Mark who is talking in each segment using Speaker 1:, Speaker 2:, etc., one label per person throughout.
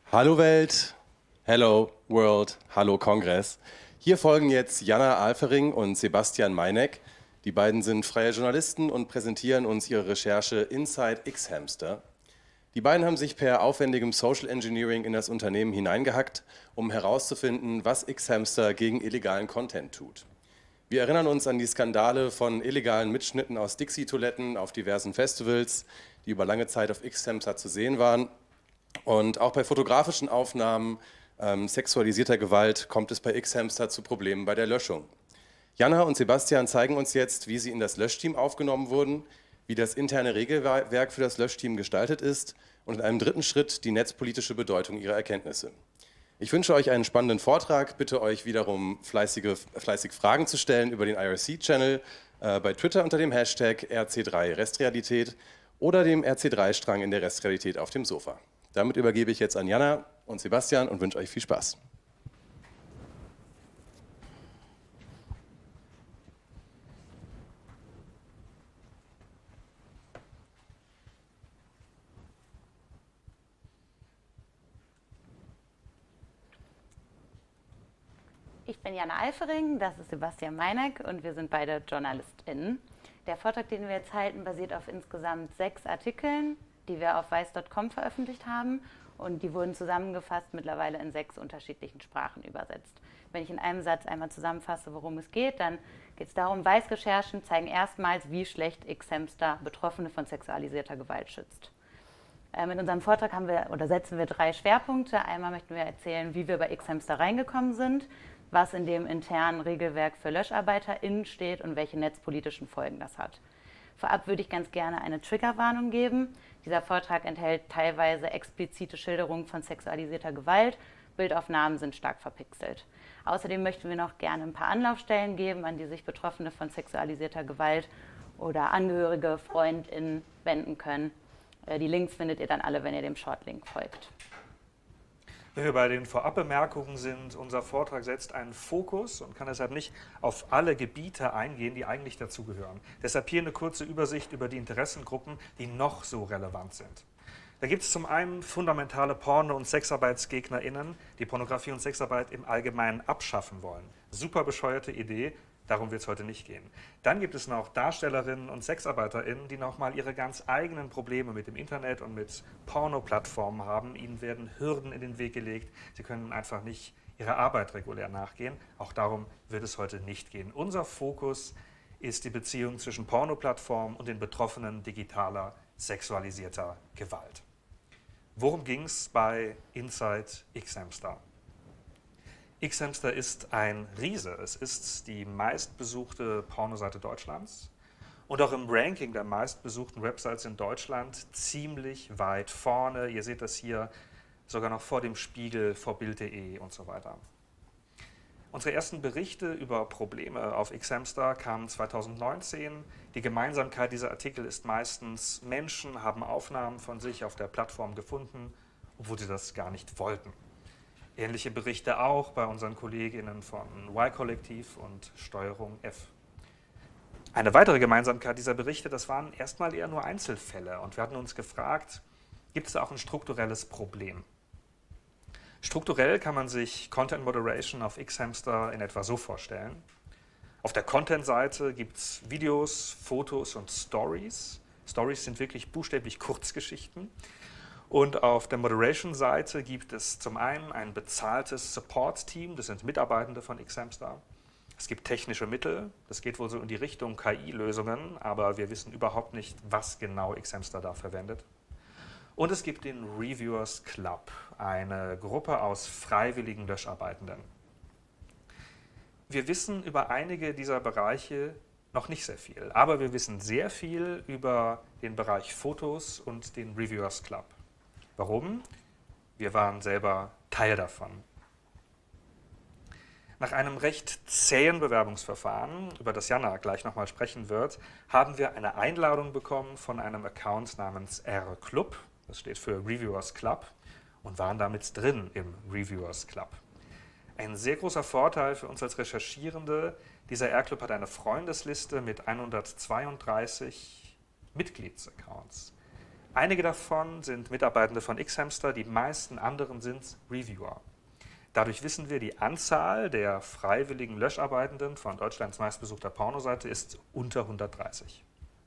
Speaker 1: Hallo Welt, hello World, hallo Kongress. Hier folgen jetzt Jana Alfering und Sebastian Meineck. Die beiden sind freie Journalisten und präsentieren uns ihre Recherche Inside X-Hamster. Die beiden haben sich per aufwendigem Social Engineering in das Unternehmen hineingehackt, um herauszufinden, was X-Hamster gegen illegalen Content tut. Wir erinnern uns an die Skandale von illegalen Mitschnitten aus Dixie-Toiletten auf diversen Festivals, die über lange Zeit auf X-Hamster zu sehen waren. Und auch bei fotografischen Aufnahmen sexualisierter Gewalt kommt es bei X-Hamster zu Problemen bei der Löschung. Jana und Sebastian zeigen uns jetzt, wie sie in das Löschteam aufgenommen wurden, wie das interne Regelwerk für das Löschteam gestaltet ist und in einem dritten Schritt die netzpolitische Bedeutung ihrer Erkenntnisse. Ich wünsche euch einen spannenden Vortrag, bitte euch wiederum fleißig Fragen zu stellen über den IRC-Channel, bei Twitter unter dem Hashtag RC3 Restrealität oder dem RC3-Strang in der Restrealität auf dem Sofa. Damit übergebe ich jetzt an Jana und Sebastian und wünsche euch viel Spaß.
Speaker 2: Ich bin Jana Alfering, das ist Sebastian Meineck und wir sind beide JournalistInnen. Der Vortrag, den wir jetzt halten, basiert auf insgesamt 6 Artikeln, die wir auf weiß.com veröffentlicht haben und die wurden zusammengefasst, mittlerweile in 6 unterschiedlichen Sprachen übersetzt. Wenn ich in einem Satz einmal zusammenfasse, worum es geht, dann geht es darum, Weiß-Recherchen zeigen erstmals, wie schlecht X-Hamster Betroffene von sexualisierter Gewalt schützt. In unserem Vortrag setzen wir 3 Schwerpunkte. Einmal möchten wir erzählen, wie wir bei X-Hamster reingekommen sind, was in dem internen Regelwerk für LöscharbeiterInnen steht und welche netzpolitischen Folgen das hat. Vorab würde ich ganz gerne eine Triggerwarnung geben. Dieser Vortrag enthält teilweise explizite Schilderungen von sexualisierter Gewalt. Bildaufnahmen sind stark verpixelt. Außerdem möchten wir noch gerne ein paar Anlaufstellen geben, an die sich Betroffene von sexualisierter Gewalt oder Angehörige, FreundInnen wenden können. Die Links findet ihr dann alle, wenn ihr dem Shortlink folgt.
Speaker 3: Wenn wir bei den Vorabbemerkungen sind, unser Vortrag setzt einen Fokus und kann deshalb nicht auf alle Gebiete eingehen, die eigentlich dazugehören. Deshalb hier eine kurze Übersicht über die Interessengruppen, die noch so relevant sind. Da gibt es zum einen fundamentale Porno- und SexarbeitsgegnerInnen, die Pornografie und Sexarbeit im Allgemeinen abschaffen wollen. Super bescheuerte Idee. Darum wird es heute nicht gehen. Dann gibt es noch Darstellerinnen und SexarbeiterInnen, die nochmal ihre ganz eigenen Probleme mit dem Internet und mit Porno-Plattformen haben. Ihnen werden Hürden in den Weg gelegt. Sie können einfach nicht ihrer Arbeit regulär nachgehen. Auch darum wird es heute nicht gehen. Unser Fokus ist die Beziehung zwischen Porno-Plattformen und den Betroffenen digitaler, sexualisierter Gewalt. Worum ging es bei Inside X-Hamster? X-Hamster ist ein Riese. Es ist die meistbesuchte Pornoseite Deutschlands und auch im Ranking der meistbesuchten Websites in Deutschland ziemlich weit vorne. Ihr seht das hier sogar noch vor dem Spiegel, vor Bild.de und so weiter. Unsere ersten Berichte über Probleme auf X-Hamster kamen 2019. Die Gemeinsamkeit dieser Artikel ist meistens, Menschen haben Aufnahmen von sich auf der Plattform gefunden, obwohl sie das gar nicht wollten. Ähnliche Berichte auch bei unseren KollegInnen von Y-Kollektiv und Steuerung F. Eine weitere Gemeinsamkeit dieser Berichte, das waren erstmal eher nur Einzelfälle. Und wir hatten uns gefragt, gibt es da auch ein strukturelles Problem? Strukturell kann man sich Content Moderation auf X-Hamster in etwa so vorstellen. Auf der Content-Seite gibt es Videos, Fotos und Stories. Stories sind wirklich buchstäblich Kurzgeschichten. Und auf der Moderation-Seite gibt es zum einen ein bezahltes Support-Team, das sind Mitarbeitende von X-Hamster. Es gibt technische Mittel, das geht wohl so in die Richtung KI-Lösungen, aber wir wissen überhaupt nicht, was genau X-Hamster da verwendet. Und es gibt den Reviewers Club, eine Gruppe aus freiwilligen Löscharbeitenden. Wir wissen über einige dieser Bereiche noch nicht sehr viel, aber wir wissen sehr viel über den Bereich Fotos und den Reviewers Club. Warum? Wir waren selber Teil davon. Nach einem recht zähen Bewerbungsverfahren, über das Jana gleich nochmal sprechen wird, haben wir eine Einladung bekommen von einem Account namens R-Club, das steht für Reviewers Club, und waren damit drin im Reviewers Club. Ein sehr großer Vorteil für uns als Recherchierende, dieser R-Club hat eine Freundesliste mit 132 Mitgliedsaccounts. Einige davon sind Mitarbeitende von Xhamster, die meisten anderen sind Reviewer. Dadurch wissen wir, die Anzahl der freiwilligen Löscharbeitenden von Deutschlands meistbesuchter Pornoseite ist unter 130.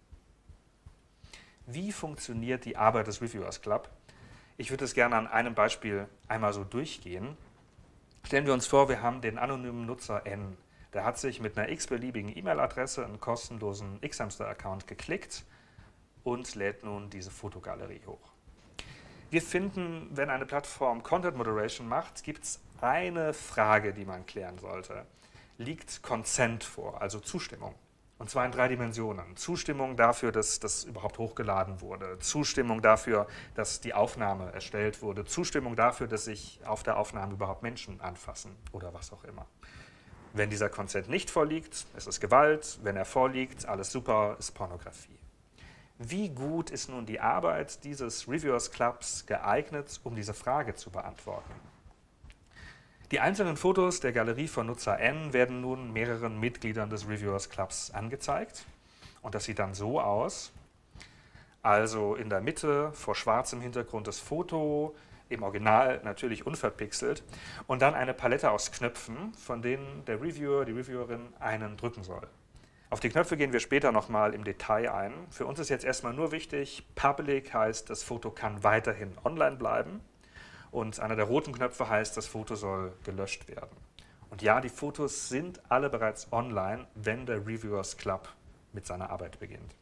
Speaker 3: Wie funktioniert die Arbeit des Reviewers Club? Ich würde es gerne an einem Beispiel einmal so durchgehen. Stellen wir uns vor, wir haben den anonymen Nutzer N. Der hat sich mit einer x-beliebigen E-Mail-Adresse einen kostenlosen Xhamster-Account geklickt und lädt nun diese Fotogalerie hoch. Wir finden, wenn eine Plattform Content Moderation macht, gibt es eine Frage, die man klären sollte. Liegt Consent vor, also Zustimmung? Und zwar in 3 Dimensionen. Zustimmung dafür, dass das überhaupt hochgeladen wurde. Zustimmung dafür, dass die Aufnahme erstellt wurde. Zustimmung dafür, dass sich auf der Aufnahme überhaupt Menschen anfassen oder was auch immer. Wenn dieser Consent nicht vorliegt, ist es Gewalt. Wenn er vorliegt, alles super, ist Pornografie. Wie gut ist nun die Arbeit dieses Reviewers Clubs geeignet, um diese Frage zu beantworten? Die einzelnen Fotos der Galerie von Nutzer N werden nun mehreren Mitgliedern des Reviewers Clubs angezeigt. Und das sieht dann so aus. Also in der Mitte vor schwarzem Hintergrund das Foto, im Original natürlich unverpixelt. Und dann eine Palette aus Knöpfen, von denen der Reviewer, die Reviewerin einen drücken soll. Auf die Knöpfe gehen wir später nochmal im Detail ein. Für uns ist jetzt erstmal nur wichtig, Public heißt, das Foto kann weiterhin online bleiben. Und einer der roten Knöpfe heißt, das Foto soll gelöscht werden. Und ja, die Fotos sind alle bereits online, wenn der Reviewers Club mit seiner Arbeit beginnt.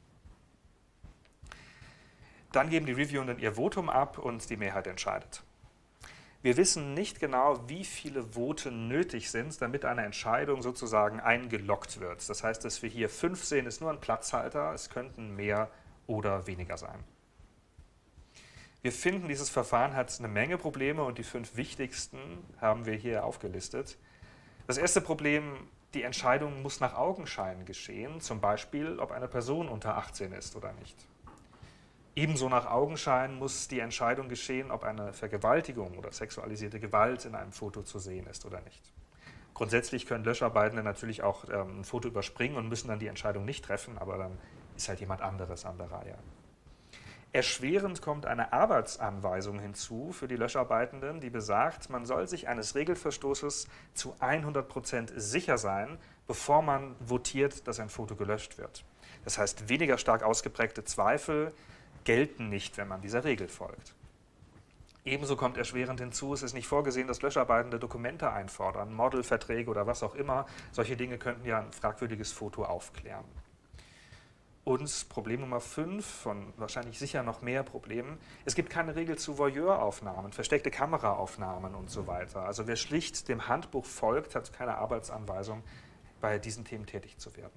Speaker 3: Dann geben die Reviewenden ihr Votum ab und die Mehrheit entscheidet. Wir wissen nicht genau, wie viele Voten nötig sind, damit eine Entscheidung sozusagen eingeloggt wird. Das heißt, dass wir hier 5 sehen, ist nur ein Platzhalter. Es könnten mehr oder weniger sein. Wir finden, dieses Verfahren hat eine Menge Probleme und die 5 wichtigsten haben wir hier aufgelistet. Das erste Problem, die Entscheidung muss nach Augenschein geschehen, zum Beispiel, ob eine Person unter 18 ist oder nicht. Ebenso nach Augenschein muss die Entscheidung geschehen, ob eine Vergewaltigung oder sexualisierte Gewalt in einem Foto zu sehen ist oder nicht. Grundsätzlich können Löscharbeitende natürlich auch ein Foto überspringen und müssen dann die Entscheidung nicht treffen, aber dann ist halt jemand anderes an der Reihe. Erschwerend kommt eine Arbeitsanweisung hinzu für die Löscharbeitenden, die besagt, man soll sich eines Regelverstoßes zu 100% sicher sein, bevor man votiert, dass ein Foto gelöscht wird. Das heißt, weniger stark ausgeprägte Zweifel gelten nicht, wenn man dieser Regel folgt. Ebenso kommt erschwerend hinzu, es ist nicht vorgesehen, dass Löscharbeitende Dokumente einfordern, Modelverträge oder was auch immer. Solche Dinge könnten ja ein fragwürdiges Foto aufklären. Und Problem Nummer 5, von wahrscheinlich sicher noch mehr Problemen, es gibt keine Regel zu Voyeuraufnahmen, versteckte Kameraaufnahmen und so weiter. Also wer schlicht dem Handbuch folgt, hat keine Arbeitsanweisung, bei diesen Themen tätig zu werden.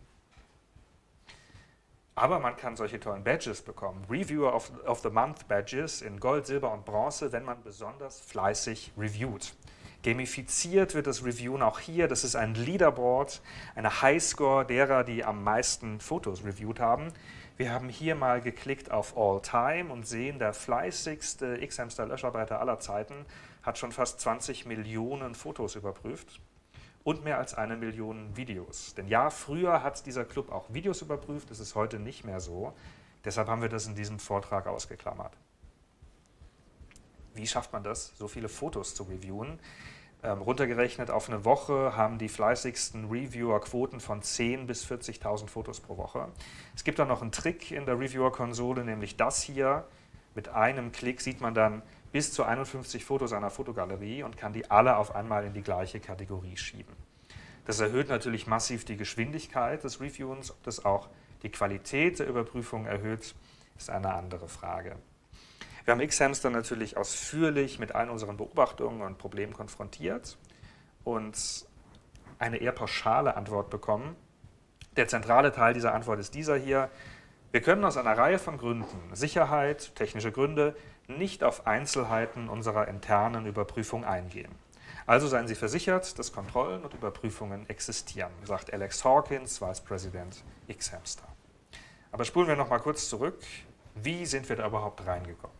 Speaker 3: Aber man kann solche tollen Badges bekommen, Reviewer of the Month Badges in Gold, Silber und Bronze, wenn man besonders fleißig reviewt. Gamifiziert wird das Reviewen auch hier. Das ist ein Leaderboard, eine Highscore derer, die am meisten Fotos reviewt haben. Wir haben hier mal geklickt auf All Time und sehen, der fleißigste Xhamster-Löscharbeiter aller Zeiten hat schon fast 20 Millionen Fotos überprüft und mehr als 1 Million Videos. Denn ja, früher hat dieser Club auch Videos überprüft, das ist heute nicht mehr so. Deshalb haben wir das in diesem Vortrag ausgeklammert. Wie schafft man das, so viele Fotos zu reviewen? Runtergerechnet auf eine Woche haben die fleißigsten Reviewer Quoten von 10.000 bis 40.000 Fotos pro Woche. Es gibt dann noch einen Trick in der Reviewer-Konsole, nämlich das hier. Mit einem Klick sieht man dann bis zu 51 Fotos einer Fotogalerie und kann die alle auf einmal in die gleiche Kategorie schieben. Das erhöht natürlich massiv die Geschwindigkeit des Reviewens. Ob das auch die Qualität der Überprüfung erhöht, ist eine andere Frage. Wir haben Xhamster natürlich ausführlich mit allen unseren Beobachtungen und Problemen konfrontiert und eine eher pauschale Antwort bekommen. Der zentrale Teil dieser Antwort ist dieser hier. Wir können aus einer Reihe von Gründen, Sicherheit, technische Gründe, nicht auf Einzelheiten unserer internen Überprüfung eingehen. Also seien Sie versichert, dass Kontrollen und Überprüfungen existieren, sagt Alex Hawkins, Vice President Xhamster. Aber spulen wir noch mal kurz zurück. Wie sind wir da überhaupt reingekommen?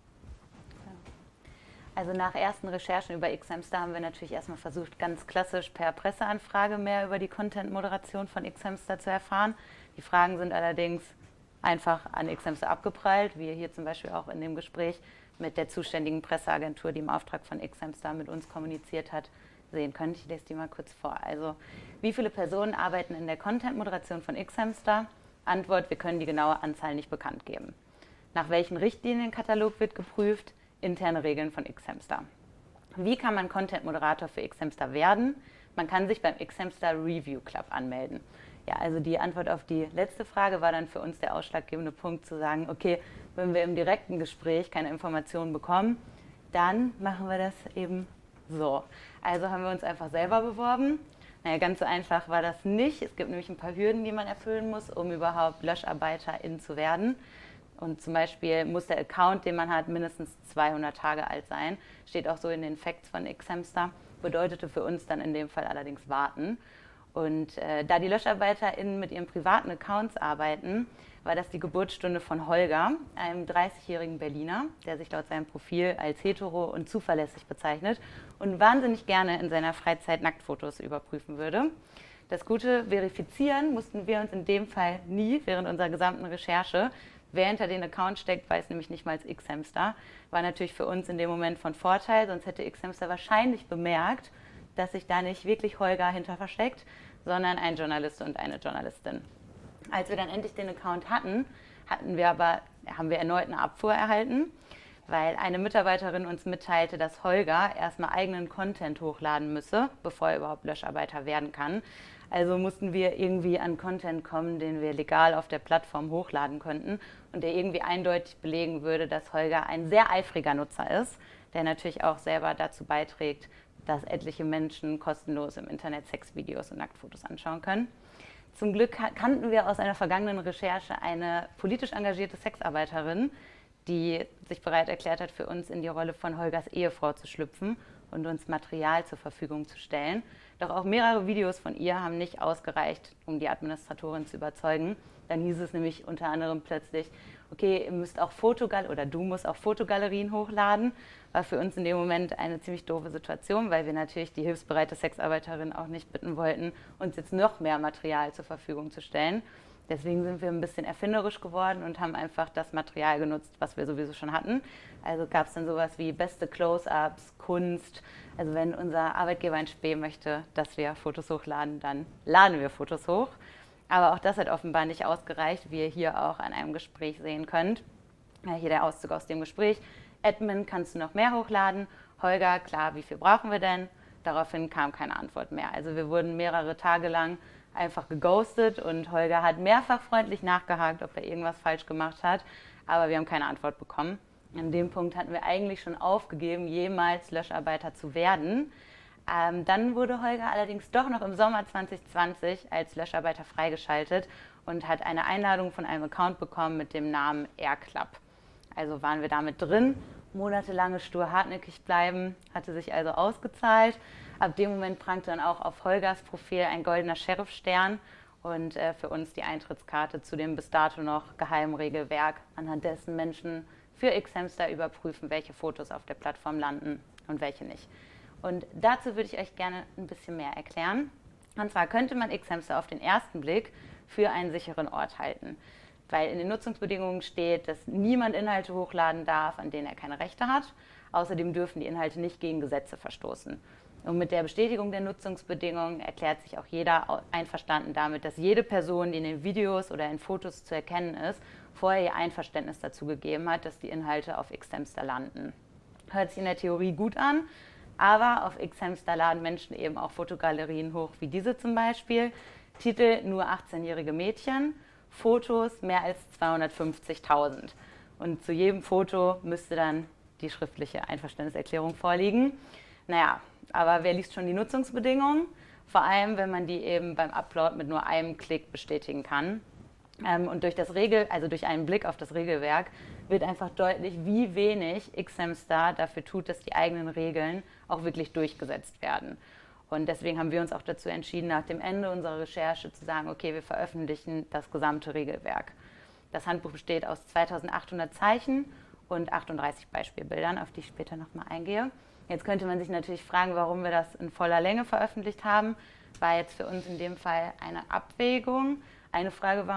Speaker 2: Also nach ersten Recherchen über Xhamster haben wir natürlich erstmal versucht, ganz klassisch per Presseanfrage mehr über die Content-Moderation von Xhamster zu erfahren. Die Fragen sind allerdings einfach an Xhamster abgeprallt, wie ihr hier zum Beispiel auch in dem Gespräch mit der zuständigen Presseagentur, die im Auftrag von Xhamster mit uns kommuniziert hat, sehen könnt. Ich lese die mal kurz vor. Also, wie viele Personen arbeiten in der Content-Moderation von Xhamster? Antwort, wir können die genaue Anzahl nicht bekannt geben. Nach welchem Richtlinienkatalog wird geprüft? Interne Regeln von Xhamster. Wie kann man Content-Moderator für Xhamster werden? Man kann sich beim Xhamster Review Club anmelden. Ja, also die Antwort auf die letzte Frage war dann für uns der ausschlaggebende Punkt zu sagen, okay, wenn wir im direkten Gespräch keine Informationen bekommen, dann machen wir das eben so. Also haben wir uns einfach selber beworben. Naja, ganz so einfach war das nicht. Es gibt nämlich ein paar Hürden, die man erfüllen muss, um überhaupt LöscharbeiterIn zu werden. Und zum Beispiel muss der Account, den man hat, mindestens 200 Tage alt sein. Steht auch so in den Facts von Xhamster. Bedeutete für uns dann in dem Fall allerdings warten. Und da die LöscharbeiterInnen mit ihren privaten Accounts arbeiten, war das die Geburtsstunde von Holger, einem 30-jährigen Berliner, der sich laut seinem Profil als hetero und zuverlässig bezeichnet und wahnsinnig gerne in seiner Freizeit Nacktfotos überprüfen würde. Das gute Verifizieren mussten wir uns in dem Fall nie während unserer gesamten Recherche. Wer hinter den Account steckt, weiß nämlich nicht mal als Xhamster. War natürlich für uns in dem Moment von Vorteil, sonst hätte Xhamster wahrscheinlich bemerkt, dass sich da nicht wirklich Holger hinter versteckt, sondern ein Journalist und eine Journalistin. Als wir dann endlich den Account hatten, haben wir erneut eine Abfuhr erhalten, weil eine Mitarbeiterin uns mitteilte, dass Holger erstmal eigenen Content hochladen müsse, bevor er überhaupt Löscharbeiter werden kann. Also mussten wir irgendwie an Content kommen, den wir legal auf der Plattform hochladen könnten und der irgendwie eindeutig belegen würde, dass Holger ein sehr eifriger Nutzer ist, der natürlich auch selber dazu beiträgt, dass etliche Menschen kostenlos im Internet Sexvideos und Nacktfotos anschauen können. Zum Glück kannten wir aus einer vergangenen Recherche eine politisch engagierte Sexarbeiterin, die sich bereit erklärt hat, für uns in die Rolle von Holgers Ehefrau zu schlüpfen und uns Material zur Verfügung zu stellen. Doch auch mehrere Videos von ihr haben nicht ausgereicht, um die Administratorin zu überzeugen. Dann hieß es nämlich unter anderem plötzlich, okay, ihr müsst auch du musst auch Fotogalerien hochladen. War für uns in dem Moment eine ziemlich doofe Situation, weil wir natürlich die hilfsbereite Sexarbeiterin auch nicht bitten wollten, uns jetzt noch mehr Material zur Verfügung zu stellen. Deswegen sind wir ein bisschen erfinderisch geworden und haben einfach das Material genutzt, was wir sowieso schon hatten. Also gab es dann sowas wie beste Close-ups, Kunst. Also wenn unser Arbeitgeber ein Späh möchte, dass wir Fotos hochladen, dann laden wir Fotos hoch. Aber auch das hat offenbar nicht ausgereicht, wie ihr hier auch an einem Gespräch sehen könnt. Hier der Auszug aus dem Gespräch. Admin, kannst du noch mehr hochladen? Holger, klar, wie viel brauchen wir denn? Daraufhin kam keine Antwort mehr. Also wir wurden mehrere Tage lang einfach geghostet und Holger hat mehrfach freundlich nachgehakt, ob er irgendwas falsch gemacht hat, aber wir haben keine Antwort bekommen. An dem Punkt hatten wir eigentlich schon aufgegeben, jemals Löscharbeiter zu werden. Dann wurde Holger allerdings doch noch im Sommer 2020 als Löscharbeiter freigeschaltet und hat eine Einladung von einem Account bekommen mit dem Namen AirClub. Also waren wir damit drin, monatelange stur hartnäckig bleiben, hatte sich also ausgezahlt. Ab dem Moment prangte dann auch auf Holgers Profil ein goldener Sheriff-Stern und für uns die Eintrittskarte zu dem bis dato noch geheimen Regelwerk, anhand dessen Menschen für Xhamster überprüfen, welche Fotos auf der Plattform landen und welche nicht. Und dazu würde ich euch gerne ein bisschen mehr erklären. Und zwar könnte man Xhamster auf den ersten Blick für einen sicheren Ort halten, weil in den Nutzungsbedingungen steht, dass niemand Inhalte hochladen darf, an denen er keine Rechte hat. Außerdem dürfen die Inhalte nicht gegen Gesetze verstoßen. Und mit der Bestätigung der Nutzungsbedingungen erklärt sich auch jeder einverstanden damit, dass jede Person, die in den Videos oder in Fotos zu erkennen ist, vorher ihr Einverständnis dazu gegeben hat, dass die Inhalte auf Xhamster landen. Hört sich in der Theorie gut an, aber auf Xhamster laden Menschen eben auch Fotogalerien hoch, wie diese zum Beispiel. Titel nur 18-jährige Mädchen, Fotos mehr als 250.000. Und zu jedem Foto müsste dann die schriftliche Einverständniserklärung vorliegen. Naja, aber wer liest schon die Nutzungsbedingungen? Vor allem, wenn man die eben beim Upload mit nur einem Klick bestätigen kann. Und durch einen Blick auf das Regelwerk wird einfach deutlich, wie wenig Xhamster dafür tut, dass die eigenen Regeln auch wirklich durchgesetzt werden. Und deswegen haben wir uns auch dazu entschieden, nach dem Ende unserer Recherche zu sagen, okay, wir veröffentlichen das gesamte Regelwerk. Das Handbuch besteht aus 2800 Zeichen und 38 Beispielbildern, auf die ich später nochmal eingehe. Jetzt könnte man sich natürlich fragen, warum wir das in voller Länge veröffentlicht haben. War jetzt für uns in dem Fall eine Abwägung. Eine Frage war uns,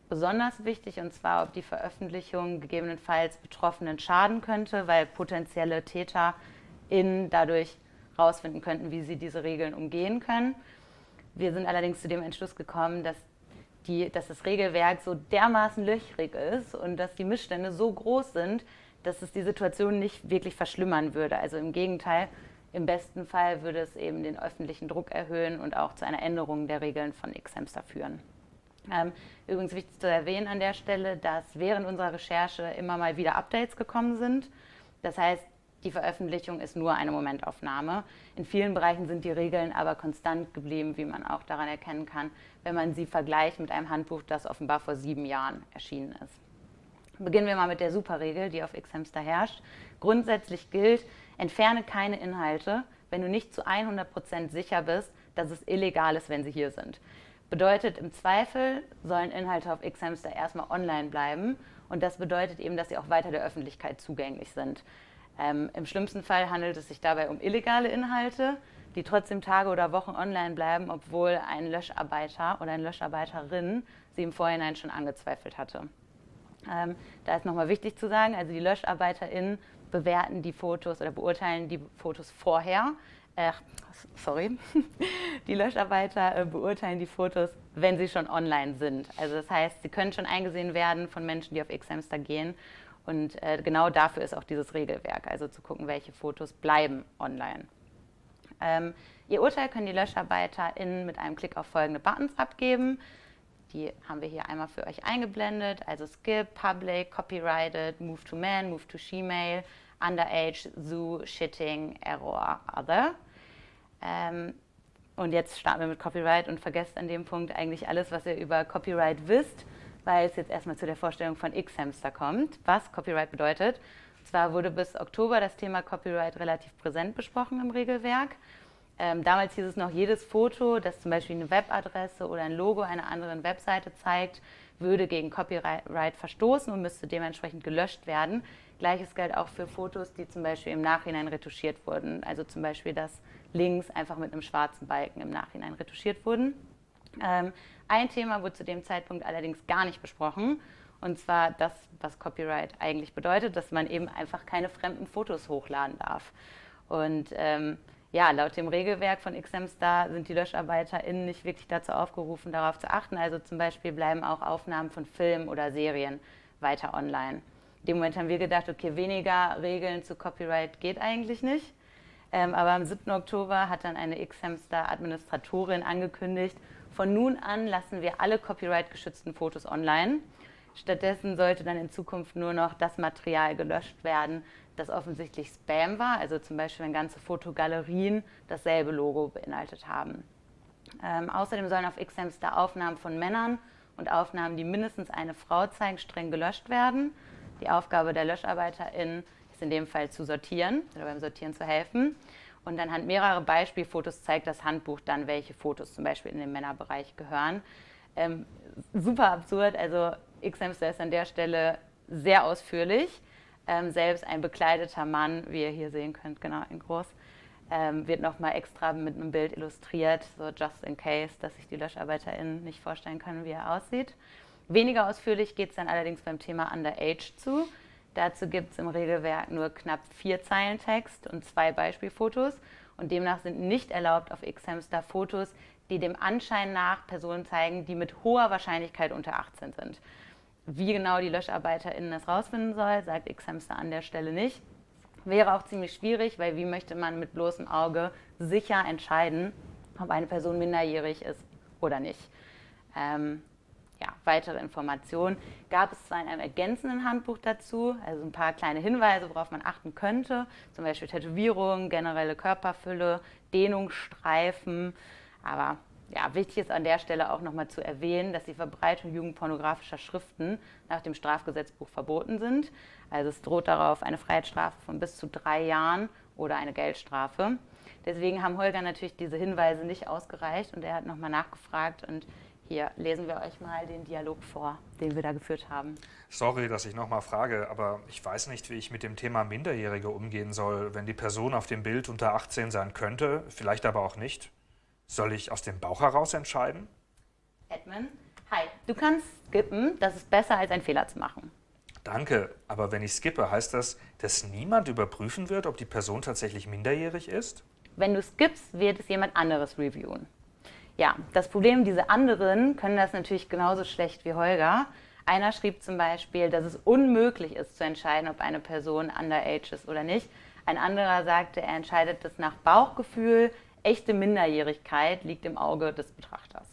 Speaker 2: besonders wichtig, und zwar, ob die Veröffentlichung gegebenenfalls Betroffenen schaden könnte, weil potenzielle TäterInnen dadurch herausfinden könnten, wie sie diese Regeln umgehen können. Wir sind allerdings zu dem Entschluss gekommen, dass das Regelwerk so dermaßen löchrig ist und dass die Missstände so groß sind, dass es die Situation nicht wirklich verschlimmern würde. Also im Gegenteil, im besten Fall würde es eben den öffentlichen Druck erhöhen und auch zu einer Änderung der Regeln von Xhamster führen. Übrigens wichtig zu erwähnen an der Stelle, dass während unserer Recherche immer mal wieder Updates gekommen sind. Das heißt, die Veröffentlichung ist nur eine Momentaufnahme. In vielen Bereichen sind die Regeln aber konstant geblieben, wie man auch daran erkennen kann, wenn man sie vergleicht mit einem Handbuch, das offenbar vor 7 Jahren erschienen ist. Beginnen wir mal mit der Superregel, die auf Xhamster herrscht. Grundsätzlich gilt, entferne keine Inhalte, wenn du nicht zu 100% sicher bist, dass es illegal ist, wenn sie hier sind. Bedeutet, im Zweifel sollen Inhalte auf Xhamster erstmal online bleiben und das bedeutet eben, dass sie auch weiter der Öffentlichkeit zugänglich sind. Im schlimmsten Fall handelt es sich dabei um illegale Inhalte, die trotzdem Tage oder Wochen online bleiben, obwohl ein Löscharbeiter oder eine Löscharbeiterin sie im Vorhinein schon angezweifelt hatte. Da ist nochmal wichtig zu sagen, also die LöscharbeiterInnen bewerten die Fotos oder beurteilen die Fotos vorher. Die Löscharbeiter beurteilen die Fotos, wenn sie schon online sind. Also das heißt, sie können schon eingesehen werden von Menschen, die auf Xhamster gehen. Und genau dafür ist auch dieses Regelwerk, also zu gucken, welche Fotos bleiben online. Ihr Urteil können die LöscharbeiterInnen mit einem Klick auf folgende Buttons abgeben. Die haben wir hier einmal für euch eingeblendet, also Skip, Public, Copyrighted, Move to Man, Move to Shemale, Underage, Zoo, Shitting, Error, Other. Und jetzt starten wir mit Copyright und vergesst an dem Punkt eigentlich alles, was ihr über Copyright wisst, weil es jetzt erstmal zu der Vorstellung von Xhamster kommt, was Copyright bedeutet. Und zwar wurde bis Oktober das Thema Copyright relativ präsent besprochen im Regelwerk. Damals hieß es noch, jedes Foto, das zum Beispiel eine Webadresse oder ein Logo einer anderen Webseite zeigt, würde gegen Copyright verstoßen und müsste dementsprechend gelöscht werden. Gleiches gilt auch für Fotos, die zum Beispiel im Nachhinein retuschiert wurden. Also zum Beispiel, dass Links einfach mit einem schwarzen Balken im Nachhinein retuschiert wurden. Ein Thema wurde zu dem Zeitpunkt allerdings gar nicht besprochen, und zwar das, was Copyright eigentlich bedeutet, dass man eben einfach keine fremden Fotos hochladen darf. Und ja, laut dem Regelwerk von Xhamster sind die LöscharbeiterInnen nicht wirklich dazu aufgerufen, darauf zu achten. Also zum Beispiel bleiben auch Aufnahmen von Filmen oder Serien weiter online. In dem Moment haben wir gedacht, okay, weniger Regeln zu Copyright geht eigentlich nicht. Aber am 7. Oktober hat dann eine Xhamster-Administratorin angekündigt, von nun an lassen wir alle copyright-geschützten Fotos online. Stattdessen sollte dann in Zukunft nur noch das Material gelöscht werden, das offensichtlich Spam war, also zum Beispiel wenn ganze Fotogalerien dasselbe Logo beinhaltet haben. Außerdem sollen auf Xhamster Aufnahmen von Männern und Aufnahmen, die mindestens eine Frau zeigen, streng gelöscht werden. Die Aufgabe der LöscharbeiterInnen ist in dem Fall zu sortieren oder beim Sortieren zu helfen. Und anhand mehrerer Beispielfotos zeigt das Handbuch dann, welche Fotos zum Beispiel in den Männerbereich gehören. Super absurd, also Xhamster ist an der Stelle sehr ausführlich. Selbst ein bekleideter Mann, wie ihr hier sehen könnt, genau in groß, wird nochmal extra mit einem Bild illustriert, so just in case, dass sich die LöscharbeiterInnen nicht vorstellen können, wie er aussieht. Weniger ausführlich geht es dann allerdings beim Thema Underage zu. Dazu gibt es im Regelwerk nur knapp 4 Zeilen Text und 2 Beispielfotos. Und demnach sind nicht erlaubt auf Xhamster Fotos, die dem Anschein nach Personen zeigen, die mit hoher Wahrscheinlichkeit unter 18 sind. Wie genau die LöscharbeiterInnen das rausfinden soll, sagt Xhamster an der Stelle nicht. Wäre auch ziemlich schwierig, weil wie möchte man mit bloßem Auge sicher entscheiden, ob eine Person minderjährig ist oder nicht. Ja, weitere Informationen gab es zwar in einem ergänzenden Handbuch dazu, also ein paar kleine Hinweise, worauf man achten könnte, zum Beispiel Tätowierungen, generelle Körperfülle, Dehnungsstreifen, aber ja, wichtig ist an der Stelle auch nochmal zu erwähnen, dass die Verbreitung jugendpornografischer Schriften nach dem Strafgesetzbuch verboten sind. Also es droht darauf eine Freiheitsstrafe von bis zu 3 Jahren oder eine Geldstrafe. Deswegen haben Holger natürlich diese Hinweise nicht ausgereicht und er hat nochmal nachgefragt und hier lesen wir euch mal den Dialog vor, den wir da geführt haben.
Speaker 3: Sorry, dass ich nochmal frage, aber ich weiß nicht, wie ich mit dem Thema Minderjährige umgehen soll, wenn die Person auf dem Bild unter 18 sein könnte, vielleicht aber auch nicht. Soll ich aus dem Bauch heraus entscheiden?
Speaker 2: Edmund, Hi, du kannst skippen, das ist besser als einen Fehler zu machen.
Speaker 3: Danke, aber wenn ich skippe, heißt das, dass niemand überprüfen wird, ob die Person tatsächlich minderjährig ist?
Speaker 2: Wenn du skippst, wird es jemand anderes reviewen. Ja, das Problem, diese anderen können das natürlich genauso schlecht wie Holger. Einer schrieb zum Beispiel, dass es unmöglich ist zu entscheiden, ob eine Person underage ist oder nicht. Ein anderer sagte, er entscheidet das nach Bauchgefühl. Echte Minderjährigkeit liegt im Auge des Betrachters.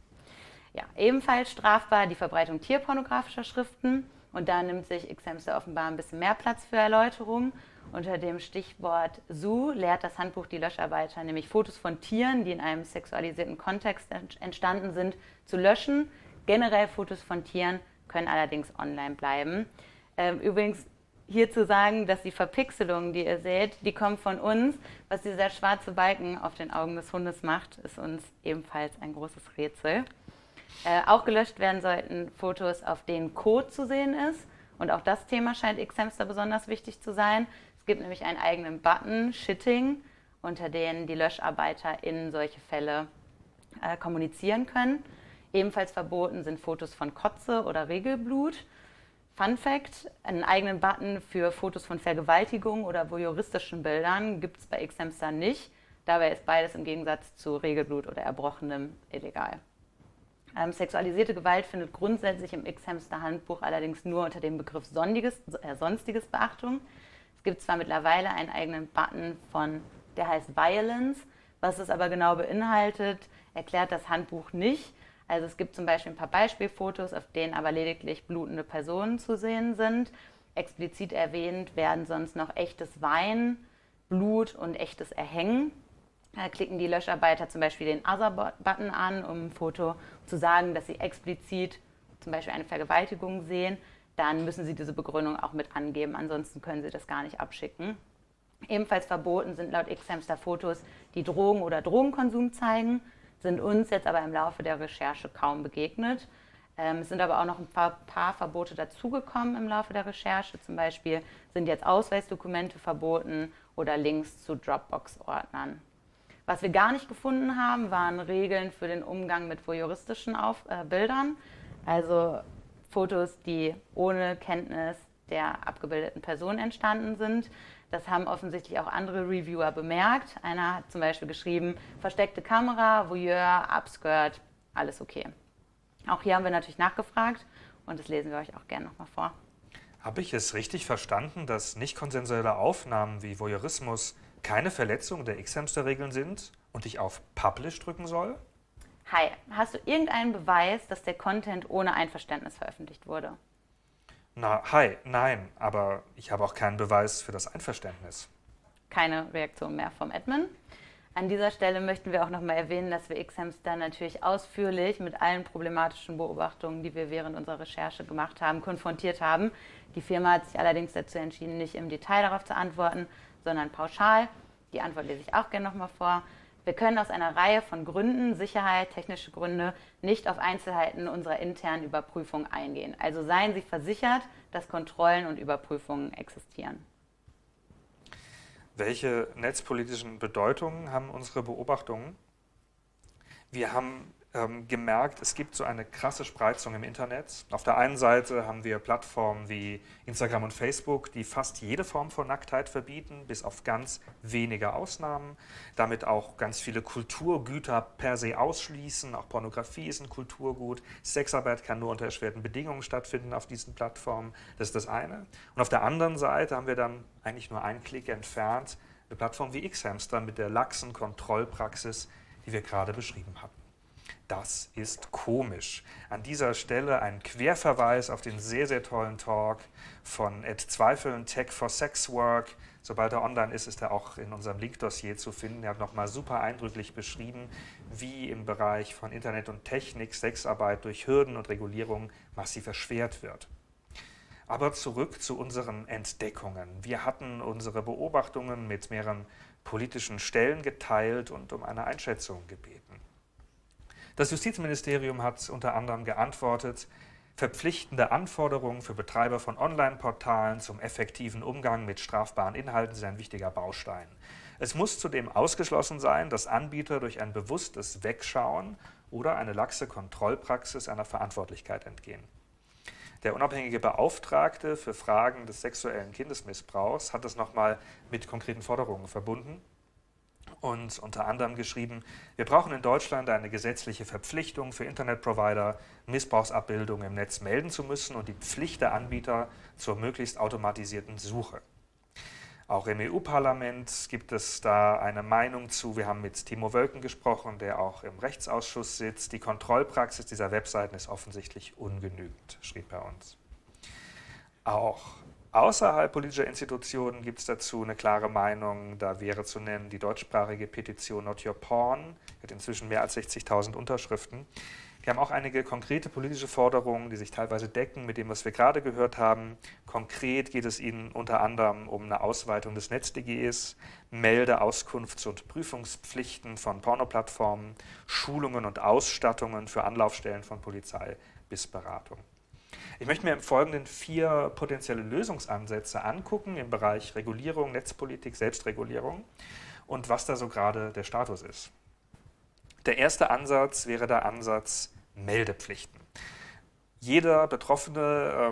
Speaker 2: Ja, ebenfalls strafbar die Verbreitung tierpornografischer Schriften. Und da nimmt sich Xhamster offenbar ein bisschen mehr Platz für Erläuterungen. Unter dem Stichwort Zoo lehrt das Handbuch die Löscharbeiter nämlich Fotos von Tieren, die in einem sexualisierten Kontext entstanden sind, zu löschen. Generell Fotos von Tieren können allerdings online bleiben. Übrigens hier zu sagen, dass die Verpixelungen, die ihr seht, die kommen von uns. Was dieser schwarze Balken auf den Augen des Hundes macht, ist uns ebenfalls ein großes Rätsel. Auch gelöscht werden sollten Fotos, auf denen Code zu sehen ist. Und auch das Thema scheint Xhamster besonders wichtig zu sein. Es gibt nämlich einen eigenen Button, Shitting, unter denen die Löscharbeiter in solche Fälle kommunizieren können. Ebenfalls verboten sind Fotos von Kotze oder Regelblut. Fun Fact, einen eigenen Button für Fotos von Vergewaltigung oder voyeuristischen Bildern gibt es bei Xhamster nicht. Dabei ist beides im Gegensatz zu Regelblut oder Erbrochenem illegal. Sexualisierte Gewalt findet grundsätzlich im Xhamster Handbuch allerdings nur unter dem Begriff Sonstiges Beachtung. Es gibt zwar mittlerweile einen eigenen Button der heißt Violence, was es aber genau beinhaltet, erklärt das Handbuch nicht. Also es gibt zum Beispiel ein paar Beispielfotos, auf denen aber lediglich blutende Personen zu sehen sind. Explizit erwähnt werden sonst noch echtes Weinen, Blut und echtes Erhängen. Klicken die Löscharbeiter zum Beispiel den Other-Button an, um ein Foto zu sagen, dass sie explizit zum Beispiel eine Vergewaltigung sehen, dann müssen sie diese Begründung auch mit angeben, ansonsten können sie das gar nicht abschicken. Ebenfalls verboten sind laut Xhamster Fotos, die Drogen oder Drogenkonsum zeigen, sind uns jetzt aber im Laufe der Recherche kaum begegnet. Es sind aber auch noch ein paar Verbote dazugekommen im Laufe der Recherche. Zum Beispiel sind jetzt Ausweisdokumente verboten oder Links zu Dropbox-Ordnern. Was wir gar nicht gefunden haben, waren Regeln für den Umgang mit voyeuristischen Bildern, also Fotos, die ohne Kenntnis der abgebildeten Person entstanden sind. Das haben offensichtlich auch andere Reviewer bemerkt. Einer hat zum Beispiel geschrieben, versteckte Kamera, Voyeur, Upskirt, alles okay. Auch hier haben wir natürlich nachgefragt und das lesen wir euch auch gerne nochmal vor.
Speaker 3: Habe ich es richtig verstanden, dass nicht konsensuelle Aufnahmen wie Voyeurismus keine Verletzung der Xhamster-Regeln sind und ich auf Publish drücken soll?
Speaker 2: Hi, hast du irgendeinen Beweis, dass der Content ohne Einverständnis veröffentlicht wurde?
Speaker 3: Nein, aber ich habe auch keinen Beweis für das Einverständnis.
Speaker 2: Keine Reaktion mehr vom Admin. An dieser Stelle möchten wir auch nochmal erwähnen, dass wir Xhamster natürlich ausführlich mit allen problematischen Beobachtungen, die wir während unserer Recherche gemacht haben, konfrontiert haben. Die Firma hat sich allerdings dazu entschieden, nicht im Detail darauf zu antworten, sondern pauschal. Die Antwort lese ich auch gerne nochmal vor. Wir können aus einer Reihe von Gründen, Sicherheit, technische Gründe, nicht auf Einzelheiten unserer internen Überprüfung eingehen. Also seien Sie versichert, dass Kontrollen und Überprüfungen existieren.
Speaker 3: Welche netzpolitischen Bedeutungen haben unsere Beobachtungen? Wir haben gemerkt, es gibt so eine krasse Spreizung im Internet. Auf der einen Seite haben wir Plattformen wie Instagram und Facebook, die fast jede Form von Nacktheit verbieten, bis auf ganz wenige Ausnahmen. Damit auch ganz viele Kulturgüter per se ausschließen. Auch Pornografie ist ein Kulturgut. Sexarbeit kann nur unter erschwerten Bedingungen stattfinden auf diesen Plattformen. Das ist das eine. Und auf der anderen Seite haben wir dann eigentlich nur einen Klick entfernt eine Plattform wie Xhamster mit der laxen Kontrollpraxis, die wir gerade beschrieben haben. Das ist komisch. An dieser Stelle ein Querverweis auf den sehr, sehr tollen Talk von Ed Zweifel, Tech for Sex Work. Sobald er online ist, ist er auch in unserem Linkdossier zu finden. Er hat nochmal super eindrücklich beschrieben, wie im Bereich von Internet und Technik Sexarbeit durch Hürden und Regulierung massiv erschwert wird. Aber zurück zu unseren Entdeckungen. Wir hatten unsere Beobachtungen mit mehreren politischen Stellen geteilt und um eine Einschätzung gebeten. Das Justizministerium hat unter anderem geantwortet, verpflichtende Anforderungen für Betreiber von Online-Portalen zum effektiven Umgang mit strafbaren Inhalten sind ein wichtiger Baustein. Es muss zudem ausgeschlossen sein, dass Anbieter durch ein bewusstes Wegschauen oder eine laxe Kontrollpraxis einer Verantwortlichkeit entgehen. Der unabhängige Beauftragte für Fragen des sexuellen Kindesmissbrauchs hat das nochmal mit konkreten Forderungen verbunden und unter anderem geschrieben, wir brauchen in Deutschland eine gesetzliche Verpflichtung für Internetprovider, Missbrauchsabbildungen im Netz melden zu müssen und die Pflicht der Anbieter zur möglichst automatisierten Suche. Auch im EU-Parlament gibt es da eine Meinung zu. Wir haben mit Timo Wölken gesprochen, der auch im Rechtsausschuss sitzt. Die Kontrollpraxis dieser Webseiten ist offensichtlich ungenügend, schrieb er uns. Auch außerhalb politischer Institutionen gibt es dazu eine klare Meinung. Da wäre zu nennen die deutschsprachige Petition Not Your Porn, die hat inzwischen mehr als 60.000 Unterschriften. Die haben auch einige konkrete politische Forderungen, die sich teilweise decken mit dem, was wir gerade gehört haben. Konkret geht es ihnen unter anderem um eine Ausweitung des NetzDGs, Melde-, Auskunfts- und Prüfungspflichten von Pornoplattformen, Schulungen und Ausstattungen für Anlaufstellen von Polizei bis Beratung. Ich möchte mir im Folgenden 4 potenzielle Lösungsansätze angucken im Bereich Regulierung, Netzpolitik, Selbstregulierung und was da so gerade der Status ist. Der erste Ansatz wäre der Ansatz Meldepflichten. Jeder Betroffene,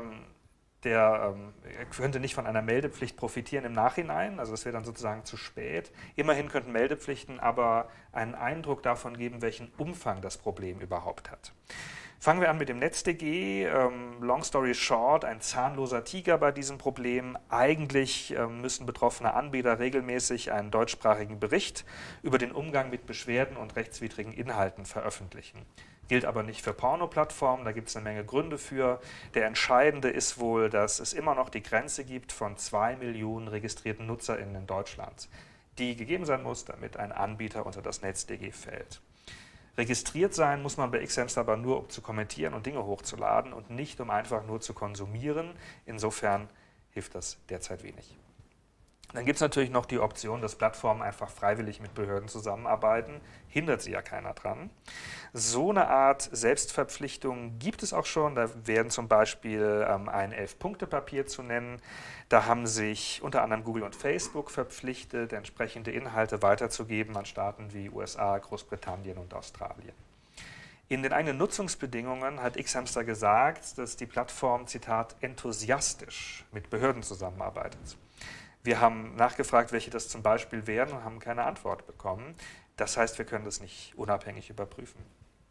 Speaker 3: der könnte nicht von einer Meldepflicht profitieren im Nachhinein, also das wäre dann sozusagen zu spät. Immerhin könnten Meldepflichten aber einen Eindruck davon geben, welchen Umfang das Problem überhaupt hat. Fangen wir an mit dem NetzDG. Long story short, ein zahnloser Tiger bei diesem Problem. Eigentlich müssen betroffene Anbieter regelmäßig einen deutschsprachigen Bericht über den Umgang mit Beschwerden und rechtswidrigen Inhalten veröffentlichen. Gilt aber nicht für Pornoplattformen, da gibt es eine Menge Gründe für. Der entscheidende ist wohl, dass es immer noch die Grenze gibt von 2 Millionen registrierten NutzerInnen in Deutschland, die gegeben sein muss, damit ein Anbieter unter das NetzDG fällt. Registriert sein muss man bei Xamster aber nur, um zu kommentieren und Dinge hochzuladen und nicht, um einfach nur zu konsumieren. Insofern hilft das derzeit wenig. Dann gibt es natürlich noch die Option, dass Plattformen einfach freiwillig mit Behörden zusammenarbeiten. Hindert sie ja keiner dran. So eine Art Selbstverpflichtung gibt es auch schon. Da wären zum Beispiel ein 11-Punkte-Papier zu nennen. Da haben sich unter anderem Google und Facebook verpflichtet, entsprechende Inhalte weiterzugeben an Staaten wie USA, Großbritannien und Australien. In den eigenen Nutzungsbedingungen hat Xamster gesagt, dass die Plattform, Zitat, enthusiastisch mit Behörden zusammenarbeitet. Wir haben nachgefragt, welche das zum Beispiel wären und haben keine Antwort bekommen. Das heißt, wir können das nicht unabhängig überprüfen.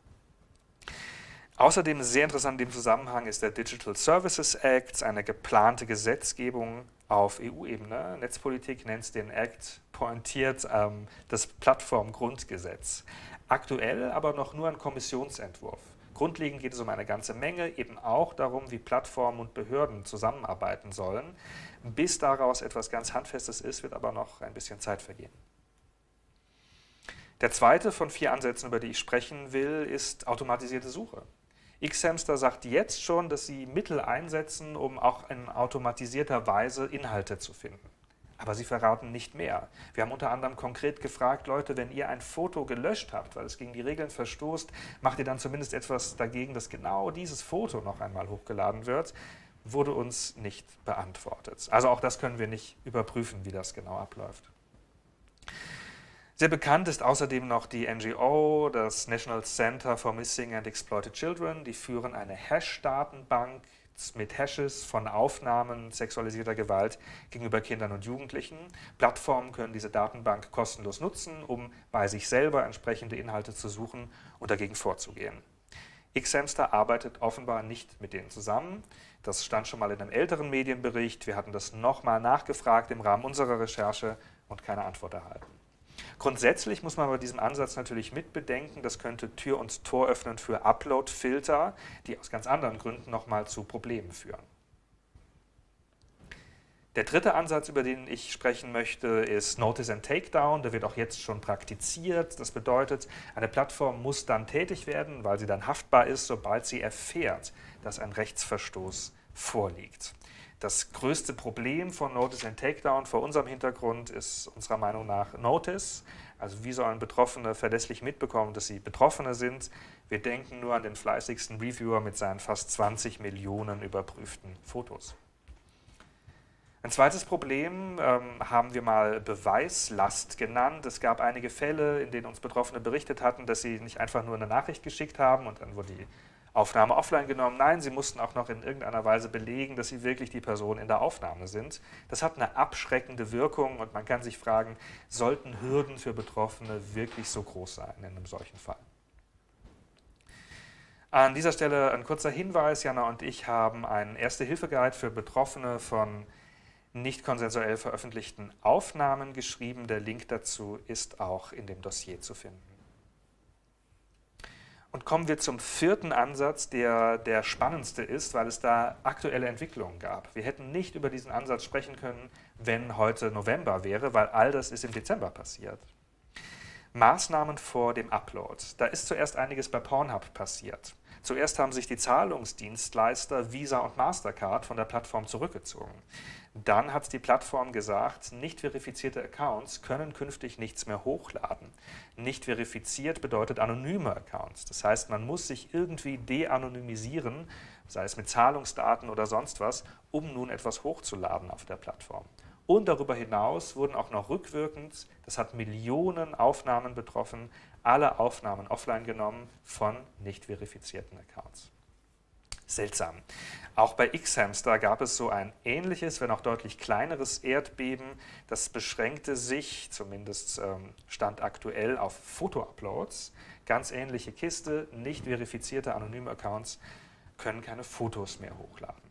Speaker 3: Außerdem sehr interessant in dem Zusammenhang ist der Digital Services Act, eine geplante Gesetzgebung auf EU-Ebene. Netzpolitik nennt den Act pointiert das Plattformgrundgesetz. Aktuell aber noch nur ein Kommissionsentwurf. Grundlegend geht es um eine ganze Menge, eben auch darum, wie Plattformen und Behörden zusammenarbeiten sollen. Bis daraus etwas ganz Handfestes ist, wird aber noch ein bisschen Zeit vergehen. Der zweite von 4 Ansätzen, über die ich sprechen will, ist automatisierte Suche. Xamster sagt jetzt schon, dass sie Mittel einsetzen, um auch in automatisierter Weise Inhalte zu finden. Aber sie verraten nicht mehr. Wir haben unter anderem konkret gefragt, Leute, wenn ihr ein Foto gelöscht habt, weil es gegen die Regeln verstoßt, macht ihr dann zumindest etwas dagegen, dass genau dieses Foto noch einmal hochgeladen wird? Wurde uns nicht beantwortet. Also auch das können wir nicht überprüfen, wie das genau abläuft. Sehr bekannt ist außerdem noch die NGO, das National Center for Missing and Exploited Children. Die führen eine Hash-Datenbank mit Hashes von Aufnahmen sexualisierter Gewalt gegenüber Kindern und Jugendlichen. Plattformen können diese Datenbank kostenlos nutzen, um bei sich selber entsprechende Inhalte zu suchen und dagegen vorzugehen. Xamster arbeitet offenbar nicht mit denen zusammen. Das stand schon mal in einem älteren Medienbericht. Wir hatten das nochmal nachgefragt im Rahmen unserer Recherche und keine Antwort erhalten. Grundsätzlich muss man bei diesem Ansatz natürlich mitbedenken, das könnte Tür und Tor öffnen für Upload-Filter, die aus ganz anderen Gründen nochmal zu Problemen führen. Der dritte Ansatz, über den ich sprechen möchte, ist Notice and Takedown. Der wird auch jetzt schon praktiziert. Das bedeutet, eine Plattform muss dann tätig werden, weil sie dann haftbar ist, sobald sie erfährt, dass ein Rechtsverstoß vorliegt. Das größte Problem von Notice and Takedown vor unserem Hintergrund ist unserer Meinung nach Notice. Also wie sollen Betroffene verlässlich mitbekommen, dass sie Betroffene sind? Wir denken nur an den fleißigsten Reviewer mit seinen fast 20 Millionen überprüften Fotos. Ein zweites Problem haben wir mal Beweislast genannt. Es gab einige Fälle, in denen uns Betroffene berichtet hatten, dass sie nicht einfach nur eine Nachricht geschickt haben und dann wurde die Aufnahme offline genommen. Nein, sie mussten auch noch in irgendeiner Weise belegen, dass sie wirklich die Person in der Aufnahme sind. Das hat eine abschreckende Wirkung und man kann sich fragen, sollten Hürden für Betroffene wirklich so groß sein in einem solchen Fall? An dieser Stelle ein kurzer Hinweis. Jana und ich haben einen Erste-Hilfe-Guide für Betroffene von nicht konsensuell veröffentlichten Aufnahmen geschrieben. Der Link dazu ist auch in dem Dossier zu finden. Und kommen wir zum vierten Ansatz, der der spannendste ist, weil es da aktuelle Entwicklungen gab. Wir hätten nicht über diesen Ansatz sprechen können, wenn heute November wäre, weil all das ist im Dezember passiert. Maßnahmen vor dem Upload. Da ist zuerst einiges bei Pornhub passiert. Zuerst haben sich die Zahlungsdienstleister Visa und Mastercard von der Plattform zurückgezogen. Dann hat die Plattform gesagt, nicht verifizierte Accounts können künftig nichts mehr hochladen. Nicht verifiziert bedeutet anonyme Accounts. Das heißt, man muss sich irgendwie de-anonymisieren, sei es mit Zahlungsdaten oder sonst was, um nun etwas hochzuladen auf der Plattform. Und darüber hinaus wurden auch noch rückwirkend, das hat Millionen Aufnahmen betroffen, alle Aufnahmen offline genommen von nicht verifizierten Accounts. Seltsam. Auch bei Xhamster gab es so ein ähnliches, wenn auch deutlich kleineres Erdbeben. Das beschränkte sich, zumindest stand aktuell, auf Foto-Uploads. Ganz ähnliche Kiste, nicht verifizierte anonyme Accounts können keine Fotos mehr hochladen.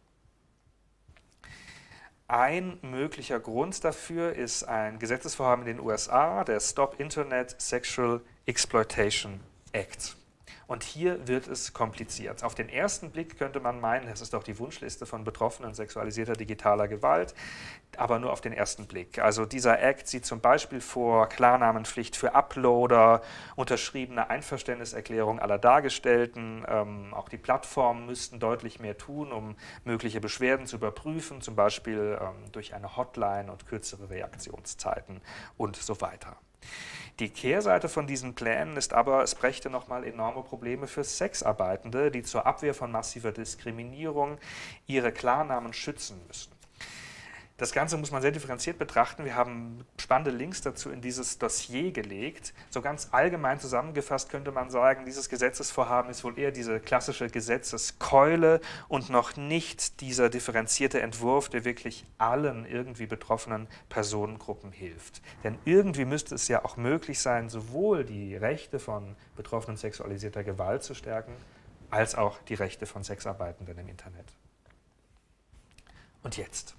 Speaker 3: Ein möglicher Grund dafür ist ein Gesetzesvorhaben in den USA, der Stop Internet Sexual Exploitation Act. Und hier wird es kompliziert. Auf den ersten Blick könnte man meinen, das ist doch die Wunschliste von Betroffenen sexualisierter digitaler Gewalt, aber nur auf den ersten Blick. Also dieser Act sieht zum Beispiel vor Klarnamenpflicht für Uploader, unterschriebene Einverständniserklärung aller Dargestellten. Auch die Plattformen müssten deutlich mehr tun, um mögliche Beschwerden zu überprüfen, zum Beispiel durch eine Hotline und kürzere Reaktionszeiten und so weiter. Die Kehrseite von diesen Plänen ist aber, es brächte nochmal enorme Probleme für Sexarbeitende, die zur Abwehr von massiver Diskriminierung ihre Klarnamen schützen müssen. Das Ganze muss man sehr differenziert betrachten. Wir haben spannende Links dazu in dieses Dossier gelegt. So ganz allgemein zusammengefasst könnte man sagen, dieses Gesetzesvorhaben ist wohl eher diese klassische Gesetzeskeule und noch nicht dieser differenzierte Entwurf, der wirklich allen irgendwie betroffenen Personengruppen hilft. Denn irgendwie müsste es ja auch möglich sein, sowohl die Rechte von Betroffenen sexualisierter Gewalt zu stärken, als auch die Rechte von Sexarbeitenden im Internet. Und jetzt?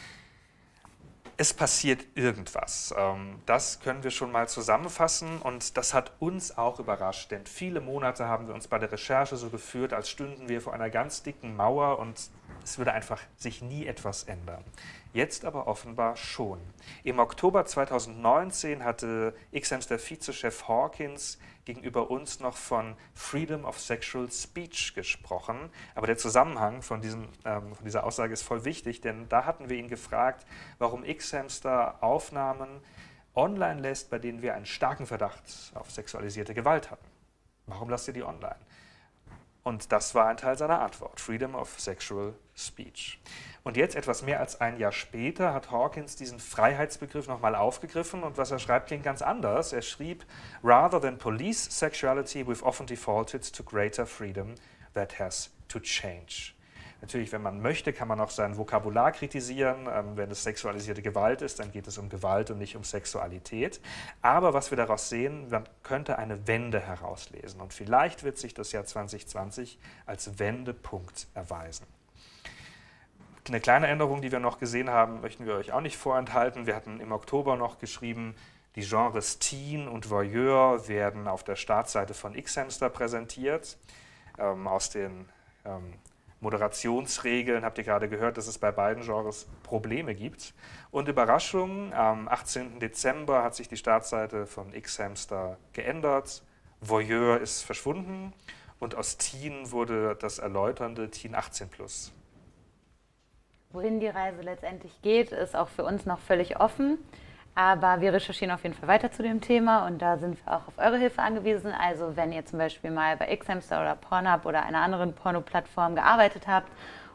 Speaker 3: Es passiert irgendwas. Das können wir schon mal zusammenfassen und das hat uns auch überrascht, denn viele Monate haben wir uns bei der Recherche so gefühlt, als stünden wir vor einer ganz dicken Mauer und es würde einfach sich nie etwas ändern. Jetzt aber offenbar schon. Im Oktober 2019 hatte Xhamster Vizechef Hawkins gegenüber uns noch von Freedom of Sexual Speech gesprochen. Aber der Zusammenhang von dieser Aussage ist voll wichtig, denn da hatten wir ihn gefragt, warum Xhamster Aufnahmen online lässt, bei denen wir einen starken Verdacht auf sexualisierte Gewalt hatten. Warum lasst ihr die online? Und das war ein Teil seiner Antwort, Freedom of Sexual Speech. Und jetzt, etwas mehr als ein Jahr später, hat Hawkins diesen Freiheitsbegriff nochmal aufgegriffen und was er schreibt, klingt ganz anders. Er schrieb, rather than police sexuality, we've often defaulted to greater freedom that has to change. Natürlich, wenn man möchte, kann man auch sein Vokabular kritisieren. Wenn es sexualisierte Gewalt ist, dann geht es um Gewalt und nicht um Sexualität. Aber was wir daraus sehen, man könnte eine Wende herauslesen. Und vielleicht wird sich das Jahr 2020 als Wendepunkt erweisen. Eine kleine Änderung, die wir noch gesehen haben, möchten wir euch auch nicht vorenthalten. Wir hatten im Oktober noch geschrieben, die Genres Teen und Voyeur werden auf der Startseite von Xhamster präsentiert. Aus den Moderationsregeln habt ihr gerade gehört, dass es bei beiden Genres Probleme gibt. Und Überraschung, am 18. Dezember hat sich die Startseite von Xhamster geändert. Voyeur ist verschwunden und aus Teen wurde das erläuternde Teen 18+.
Speaker 2: Wohin die Reise letztendlich geht, ist auch für uns noch völlig offen. Aber wir recherchieren auf jeden Fall weiter zu dem Thema und da sind wir auch auf eure Hilfe angewiesen. Also wenn ihr zum Beispiel mal bei Xhamster oder Pornhub oder einer anderen Porno-Plattform gearbeitet habt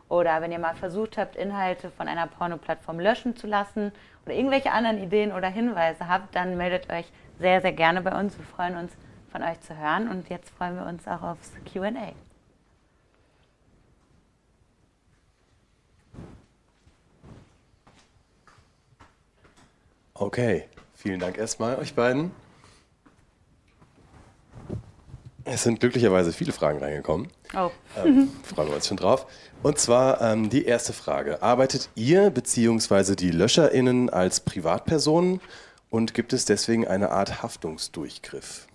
Speaker 2: oder wenn ihr mal versucht habt, Inhalte von einer Porno-Plattform löschen zu lassen oder irgendwelche anderen Ideen oder Hinweise habt, dann meldet euch sehr, sehr gerne bei uns. Wir freuen uns, von euch zu hören und jetzt freuen wir uns auch aufs Q&A.
Speaker 1: Okay, vielen Dank erstmal euch beiden. Es sind glücklicherweise viele Fragen reingekommen.
Speaker 2: Oh.
Speaker 1: Freuen wir uns schon drauf. Und zwar die erste Frage. Arbeitet ihr bzw. die LöscherInnen als Privatpersonen und gibt es deswegen eine Art Haftungsdurchgriff?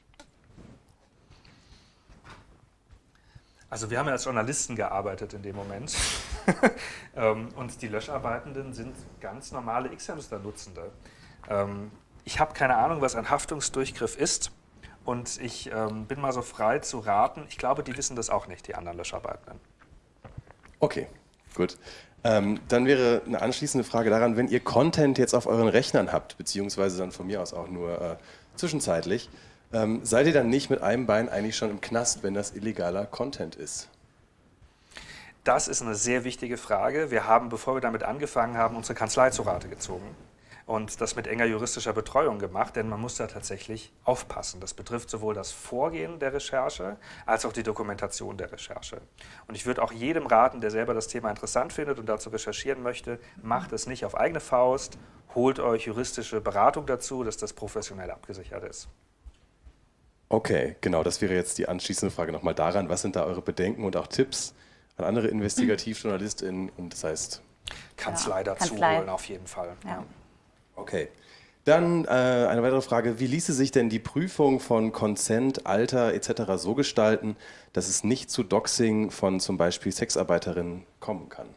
Speaker 3: Also wir haben ja als Journalisten gearbeitet in dem Moment und die Löscharbeitenden sind ganz normale X-Hamster-Nutzende. Ich habe keine Ahnung, was ein Haftungsdurchgriff ist und ich bin mal so frei zu raten. Ich glaube, die wissen das auch nicht, die anderen Löscharbeitenden.
Speaker 1: Okay, gut. Dann wäre eine anschließende Frage daran, wenn ihr Content jetzt auf euren Rechnern habt, beziehungsweise dann von mir aus auch nur zwischenzeitlich, seid ihr dann nicht mit einem Bein eigentlich schon im Knast, wenn das illegaler Content ist?
Speaker 3: Das ist eine sehr wichtige Frage. Wir haben, bevor wir damit angefangen haben, unsere Kanzlei zu Rate gezogen und das mit enger juristischer Betreuung gemacht, denn man muss da tatsächlich aufpassen. Das betrifft sowohl das Vorgehen der Recherche als auch die Dokumentation der Recherche. Und ich würde auch jedem raten, der selber das Thema interessant findet und dazu recherchieren möchte, macht es nicht auf eigene Faust, holt euch juristische Beratung dazu, dass das professionell abgesichert ist.
Speaker 1: Okay, genau, das wäre jetzt die anschließende Frage nochmal daran. Was sind da eure Bedenken und auch Tipps an andere InvestigativjournalistInnen und das heißt
Speaker 3: Kanzlei dazu
Speaker 2: Kanzlei.
Speaker 3: holen, auf jeden Fall.
Speaker 2: Ja.
Speaker 1: Okay. Dann eine weitere Frage. Wie ließe sich denn die Prüfung von Consent, Alter etc. so gestalten, dass es nicht zu Doxing von zum Beispiel Sexarbeiterinnen kommen kann?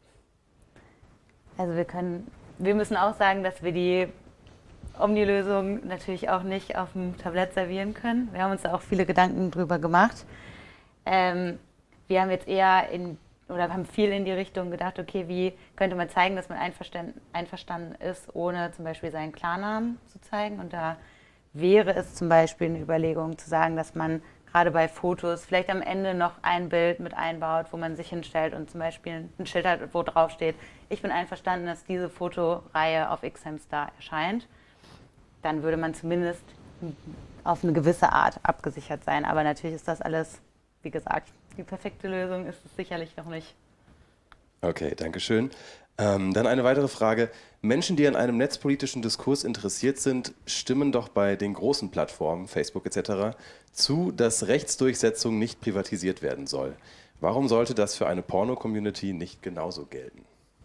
Speaker 2: Also wir müssen auch sagen, dass wir die Omni-Lösung natürlich auch nicht auf dem Tablett servieren können. Wir haben uns da auch viele Gedanken drüber gemacht. Wir haben jetzt haben viel in die Richtung gedacht, okay, wie könnte man zeigen, dass man einverstanden ist, ohne zum Beispiel seinen Klarnamen zu zeigen. Und da wäre es zum Beispiel eine Überlegung zu sagen, dass man gerade bei Fotos vielleicht am Ende noch ein Bild mit einbaut, wo man sich hinstellt und zum Beispiel ein Schild hat, wo drauf steht, ich bin einverstanden, dass diese Fotoreihe auf X-Hamster erscheint. Dann würde man zumindest auf eine gewisse Art abgesichert sein. Aber natürlich ist das alles, wie gesagt, die perfekte Lösung ist es sicherlich noch nicht.
Speaker 1: Okay, danke schön. Dann eine weitere Frage. Menschen, die an einem netzpolitischen Diskurs interessiert sind, stimmen doch bei den großen Plattformen, Facebook etc., zu, dass Rechtsdurchsetzung nicht privatisiert werden soll. Warum sollte das für eine Porno-Community nicht genauso gelten?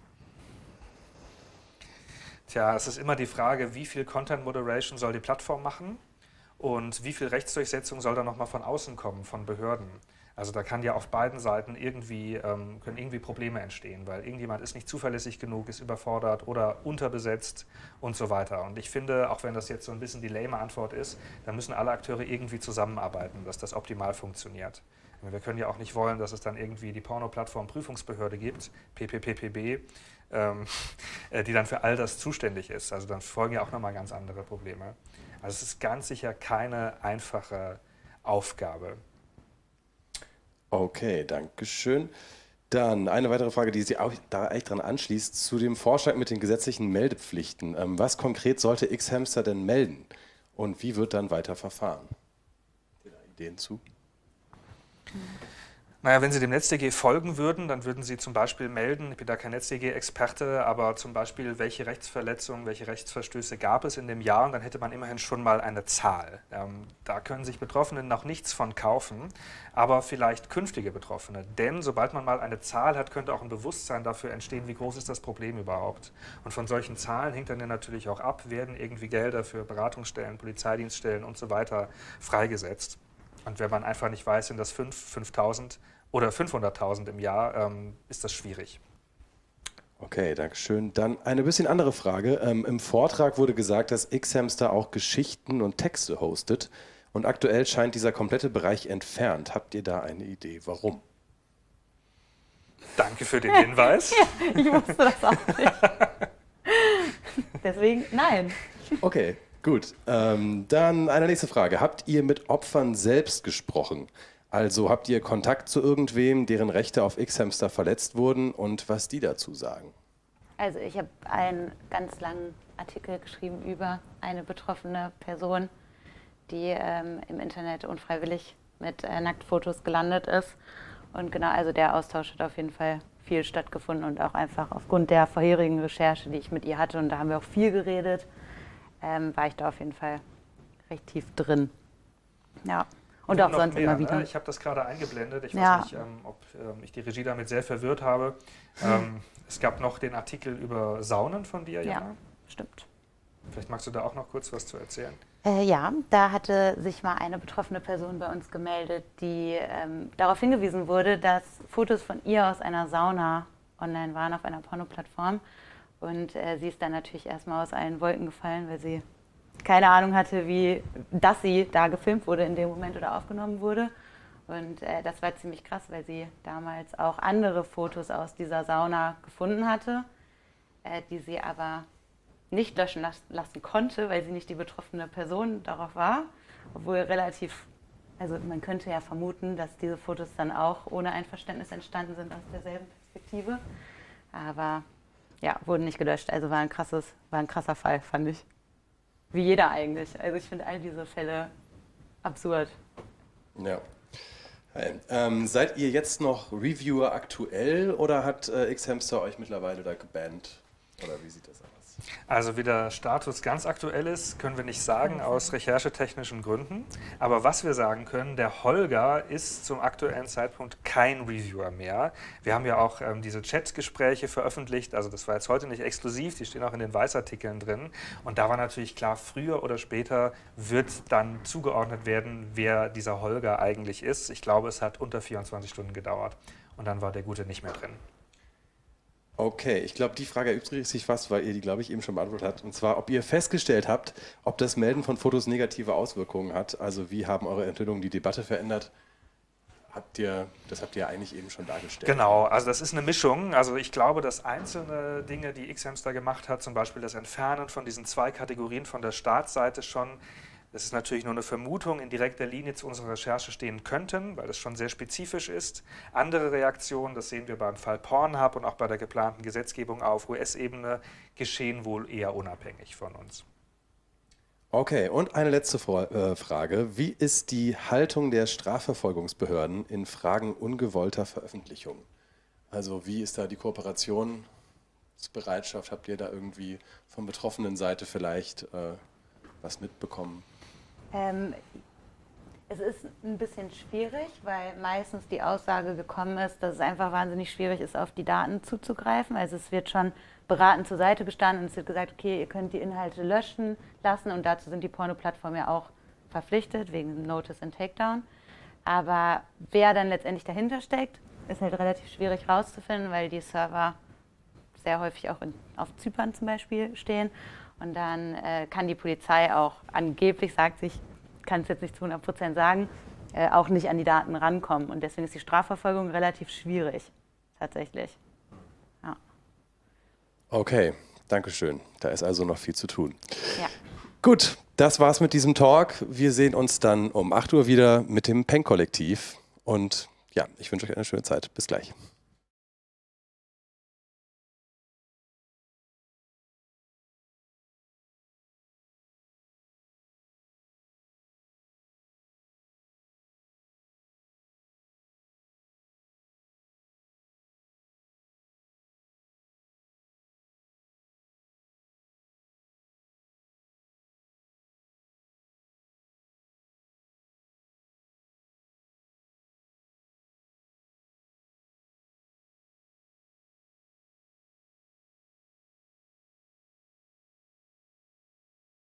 Speaker 3: Tja, es ist immer die Frage, wie viel Content Moderation soll die Plattform machen und wie viel Rechtsdurchsetzung soll da nochmal von außen kommen, von Behörden. Also da kann ja auf beiden Seiten können irgendwie Probleme entstehen, weil irgendjemand ist nicht zuverlässig genug, ist überfordert oder unterbesetzt und so weiter. Und ich finde, auch wenn das jetzt so ein bisschen die lame Antwort ist, dann müssen alle Akteure irgendwie zusammenarbeiten, dass das optimal funktioniert. Wir können ja auch nicht wollen, dass es dann irgendwie die Porno-Plattform-Prüfungsbehörde gibt, PPPPB, die dann für all das zuständig ist. Also dann folgen ja auch nochmal ganz andere Probleme. Also es ist ganz sicher keine einfache Aufgabe.
Speaker 1: Okay, danke schön. Dann eine weitere Frage, die sich auch da echt dran anschließt, zu dem Vorschlag mit den gesetzlichen Meldepflichten. Was konkret sollte X-Hamster denn melden und wie wird dann weiter verfahren? Habt ihr da Ideen zu?
Speaker 3: Naja, wenn Sie dem NetzDG folgen würden, dann würden Sie zum Beispiel melden, ich bin da kein NetzDG-Experte, aber zum Beispiel, welche Rechtsverletzungen, welche Rechtsverstöße gab es in dem Jahr und dann hätte man immerhin schon mal eine Zahl. Da können sich Betroffene noch nichts von kaufen, aber vielleicht künftige Betroffene. Denn sobald man mal eine Zahl hat, könnte auch ein Bewusstsein dafür entstehen, wie groß ist das Problem überhaupt. Und von solchen Zahlen hängt dann ja natürlich auch ab, werden irgendwie Gelder für Beratungsstellen, Polizeidienststellen und so weiter freigesetzt. Und wenn man einfach nicht weiß, sind das 5.000 oder 500.000 im Jahr, ist das schwierig.
Speaker 1: Okay, danke schön. Dann eine bisschen andere Frage. Im Vortrag wurde gesagt, dass X-Hamster auch Geschichten und Texte hostet. Und aktuell scheint dieser komplette Bereich entfernt. Habt ihr da eine Idee? Warum?
Speaker 3: Danke für den Hinweis.
Speaker 2: Ja, ich wusste das auch nicht. Deswegen, nein.
Speaker 1: Okay, gut. Dann eine nächste Frage. Habt ihr mit Opfern selbst gesprochen? Also habt ihr Kontakt zu irgendwem, deren Rechte auf Xhamster verletzt wurden und was die dazu sagen?
Speaker 2: Also ich habe einen ganz langen Artikel geschrieben über eine betroffene Person, die im Internet unfreiwillig mit Nacktfotos gelandet ist. Und genau, also der Austausch hat auf jeden Fall viel stattgefunden und auch einfach aufgrund der vorherigen Recherche, die ich mit ihr hatte, und da haben wir auch viel geredet, war ich da auf jeden Fall recht tief drin. Ja. Und auch sonst immer wieder.
Speaker 3: Ne? Ich habe das gerade eingeblendet. Ich weiß nicht, ob ich die Regie damit sehr verwirrt habe. Es gab noch den Artikel über Saunen von dir, Jana.
Speaker 2: Ja, stimmt.
Speaker 3: Vielleicht magst du da auch noch kurz was zu erzählen.
Speaker 2: Ja, da hatte sich mal eine betroffene Person bei uns gemeldet, die darauf hingewiesen wurde, dass Fotos von ihr aus einer Sauna online waren auf einer Pornoplattform. Und sie ist dann natürlich erstmal aus allen Wolken gefallen, weil sie keine Ahnung hatte, dass sie da gefilmt wurde in dem Moment oder aufgenommen wurde. Und das war ziemlich krass, weil sie damals auch andere Fotos aus dieser Sauna gefunden hatte, die sie aber nicht löschen lassen konnte, weil sie nicht die betroffene Person darauf war. Obwohl also man könnte ja vermuten, dass diese Fotos dann auch ohne Einverständnis entstanden sind aus derselben Perspektive. Aber ja, wurden nicht gelöscht. Also war ein krasser Fall, fand ich. Wie jeder eigentlich. Also ich finde all diese Fälle absurd.
Speaker 1: Ja. Seid ihr jetzt noch Reviewer aktuell oder hat Xhamster euch mittlerweile da gebannt? Oder wie sieht das aus?
Speaker 3: Also wie der Status ganz aktuell ist, können wir nicht sagen, aus recherchetechnischen Gründen. Aber was wir sagen können, der Holger ist zum aktuellen Zeitpunkt kein Reviewer mehr. Wir haben ja auch diese Chatgespräche veröffentlicht, also das war jetzt heute nicht exklusiv, die stehen auch in den Weißartikeln drin. Und da war natürlich klar, früher oder später wird dann zugeordnet werden, wer dieser Holger eigentlich ist. Ich glaube, es hat unter 24 Stunden gedauert und dann war der Gute nicht mehr drin.
Speaker 1: Okay, ich glaube, die Frage erübrigt sich fast, weil ihr die, glaube ich, eben schon beantwortet habt. Und zwar, ob ihr festgestellt habt, ob das Melden von Fotos negative Auswirkungen hat. Also wie haben eure Enthüllungen die Debatte verändert? Das habt ihr eigentlich eben schon dargestellt.
Speaker 3: Genau, also das ist eine Mischung. Also ich glaube, dass einzelne Dinge, die Xhamster gemacht hat, zum Beispiel das Entfernen von diesen 2 Kategorien von der Startseite schon, das ist natürlich nur eine Vermutung, in direkter Linie zu unserer Recherche stehen könnten, weil das schon sehr spezifisch ist. Andere Reaktionen, das sehen wir beim Fall Pornhub und auch bei der geplanten Gesetzgebung auf US-Ebene, geschehen wohl eher unabhängig von uns.
Speaker 1: Okay, und eine letzte Frage. Wie ist die Haltung der Strafverfolgungsbehörden in Fragen ungewollter Veröffentlichung? Also wie ist da die Kooperationsbereitschaft? Habt ihr da irgendwie von betroffenen Seite vielleicht was mitbekommen?
Speaker 2: Es ist ein bisschen schwierig, weil meistens die Aussage gekommen ist, dass es einfach wahnsinnig schwierig ist, auf die Daten zuzugreifen. Also es wird schon beratend zur Seite gestanden und es wird gesagt, okay, ihr könnt die Inhalte löschen lassen und dazu sind die Pornoplattformen ja auch verpflichtet, wegen Notice and Takedown. Aber wer dann letztendlich dahinter steckt, ist halt relativ schwierig rauszufinden, weil die Server sehr häufig auch auf Zypern zum Beispiel stehen. Und dann kann die Polizei auch angeblich, sagt sich, kann es jetzt nicht zu 100% sagen, auch nicht an die Daten rankommen. Und deswegen ist die Strafverfolgung relativ schwierig, tatsächlich. Ja.
Speaker 1: Okay, danke schön. Da ist also noch viel zu tun.
Speaker 2: Ja.
Speaker 1: Gut, das war's mit diesem Talk. Wir sehen uns dann um 8 Uhr wieder mit dem Peng-Kollektiv. Und ja, ich wünsche euch eine schöne Zeit. Bis gleich.